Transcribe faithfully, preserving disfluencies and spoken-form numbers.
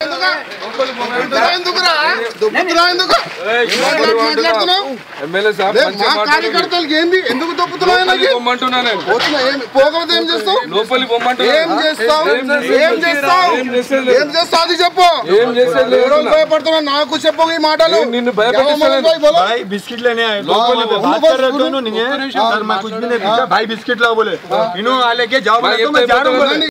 కార్యకర్తలకి ఏంది ఎందుకు దొప్పుతున్నావు? పోకపోతే ఏం చేస్తావు? లోపలి ఏం చేస్తావు? ఏం చేస్తావు? ఏం చేస్తావు అది చెప్పు. భయపడుతున్నా నాకు చెప్పు ఈ మాటలు. నిన్ను बिस्किट लेने आए बात कर रहे हो भाई बिस्किट लाओ बोले इन्हों आ लेके जाओ मैं जा रहा हूँ।